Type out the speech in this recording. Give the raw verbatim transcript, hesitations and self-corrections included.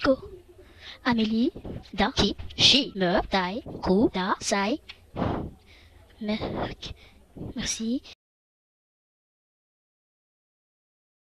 Nico, Amélie, Da, Ki, Chi, Me, Tai, Ku, Da, Sai. Merci.